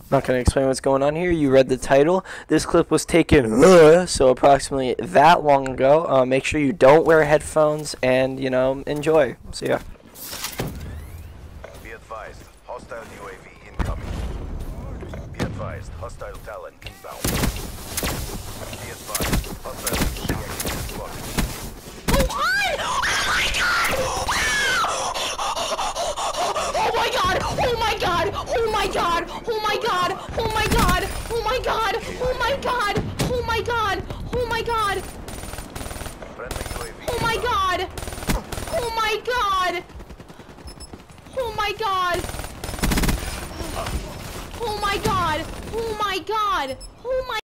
Not going to explain what's going on here. You read the title. This clip was taken so approximately that long ago. Make sure you don't wear headphones and, you know, enjoy. So yeah. Be advised, hostile UAV incoming. Be advised, hostile Talon inbound. Be advised, hostile UAV spotted. Oh my god! Oh my god! Oh my god! Oh my god! Oh my god! Oh my god! Oh my god! Oh my god! Oh my god! Friendly UAV Oh my god! Oh my god! Oh my god! Oh my god! Oh my god! Oh my